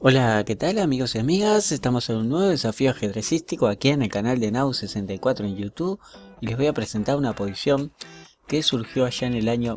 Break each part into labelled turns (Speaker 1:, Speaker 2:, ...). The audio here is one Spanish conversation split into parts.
Speaker 1: Hola, ¿qué tal amigos y amigas? Estamos en un nuevo desafío ajedrecístico aquí en el canal de Nau64 en YouTube y les voy a presentar una posición que surgió allá en el año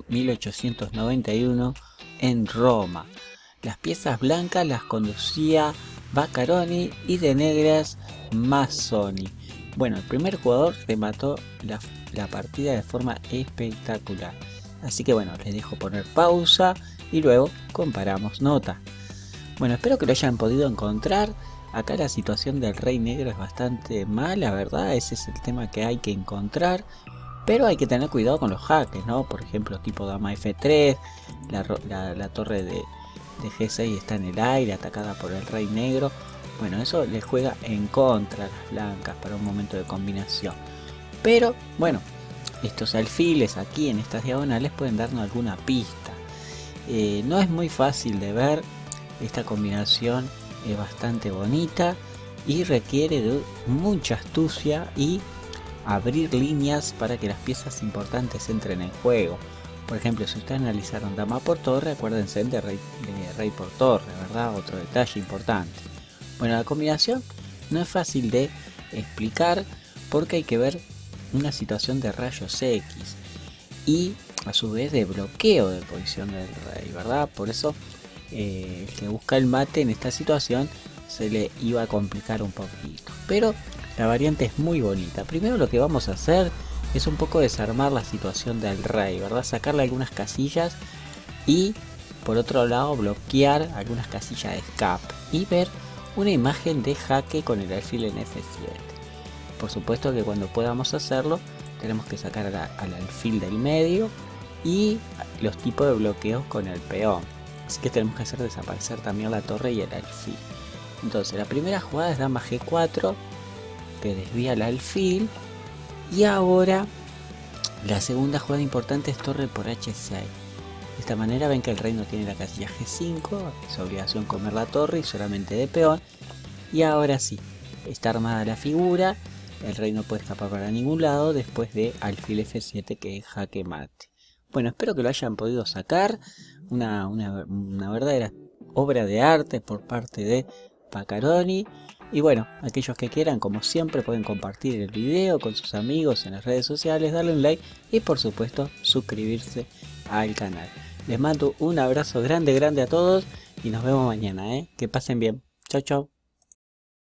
Speaker 1: 1891 en Roma. Las piezas blancas las conducía Vaccaroni y de negras Mazzoni. Bueno, el primer jugador remató la partida de forma espectacular. Así que bueno, les dejo poner pausa y luego comparamos nota. Bueno, espero que lo hayan podido encontrar. Acá la situación del rey negro es bastante mala, ¿verdad? Ese es el tema que hay que encontrar. Pero hay que tener cuidado con los jaques, ¿no? Por ejemplo, tipo dama F3, la torre de G6 está en el aire, atacada por el rey negro. Bueno, eso le juega en contra a las blancas para un momento de combinación. Pero, bueno, estos alfiles aquí en estas diagonales pueden darnos alguna pista. No es muy fácil de ver. Esta combinación es bastante bonita y requiere de mucha astucia y abrir líneas para que las piezas importantes entren en juego. Por ejemplo, si ustedes analizaron dama por torre, acuérdense de rey por torre, ¿verdad? Otro detalle importante. Bueno, la combinación no es fácil de explicar porque hay que ver una situación de rayos X y a su vez de bloqueo de posición del rey, ¿verdad? Por eso el que busca el mate en esta situación se le iba a complicar un poquito, pero la variante es muy bonita. Primero lo que vamos a hacer es un poco desarmar la situación del rey, ¿verdad? Sacarle algunas casillas y por otro lado bloquear algunas casillas de escape y ver una imagen de jaque con el alfil en F7. Por supuesto que cuando podamos hacerlo tenemos que sacar al alfil del medio y los tipos de bloqueos con el peón. Así que tenemos que hacer desaparecer también la torre y el alfil. Entonces la primera jugada es dama G4 que desvía el alfil. Y ahora la segunda jugada importante es torre por H6. De esta manera ven que el rey no tiene la casilla G5. Es obligación comer la torre y solamente de peón. Y ahora sí, está armada la figura. El rey no puede escapar para ningún lado después de alfil F7 que es jaque mate. Bueno, espero que lo hayan podido sacar. Una verdadera obra de arte por parte de Vaccaroni. Y bueno, aquellos que quieran, como siempre, pueden compartir el video con sus amigos en las redes sociales, darle un like y por supuesto suscribirse al canal. Les mando un abrazo grande a todos y nos vemos mañana, Que pasen bien. Chau, chau.